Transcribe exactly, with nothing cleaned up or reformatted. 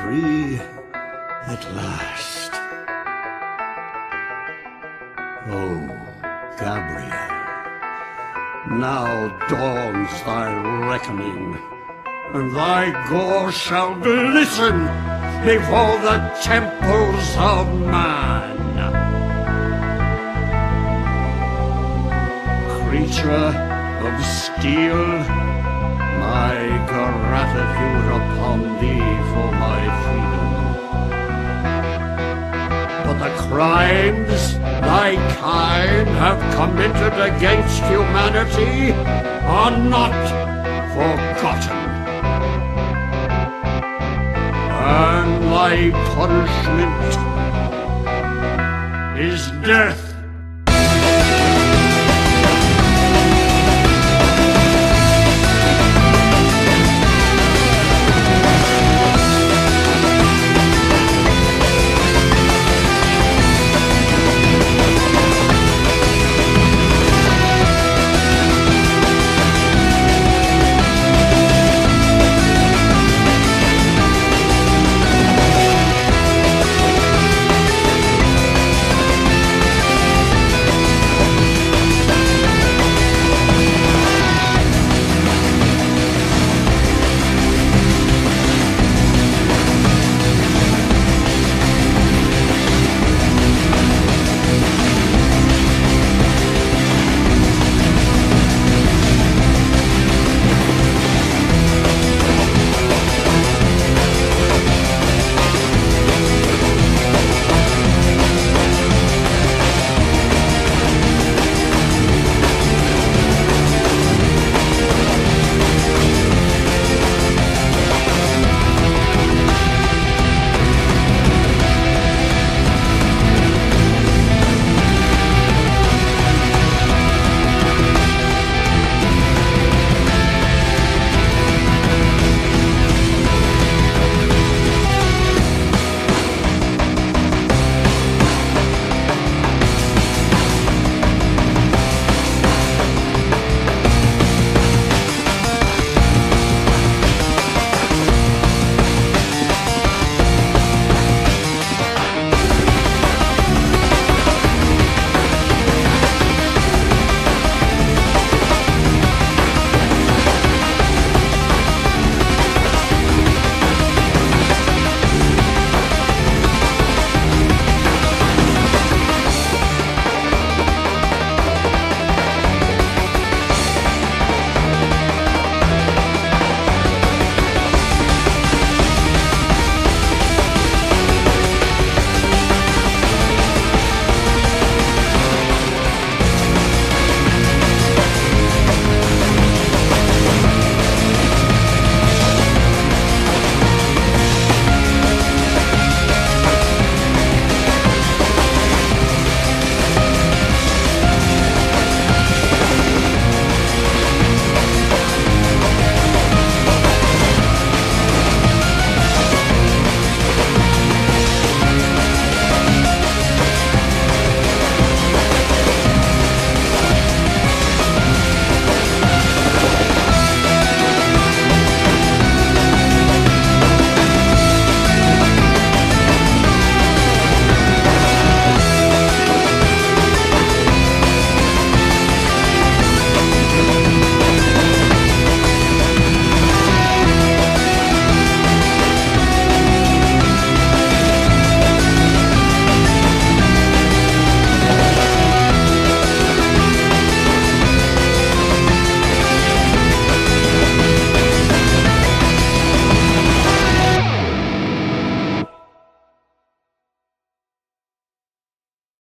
free at last. Oh, Gabriel, now dawns thy reckoning, and thy gore shall glisten before the temples of man. Creature of steel, my gratitude upon thee for my freedom. But the crimes thy kind have committed against humanity are not forgotten. And thy punishment is death.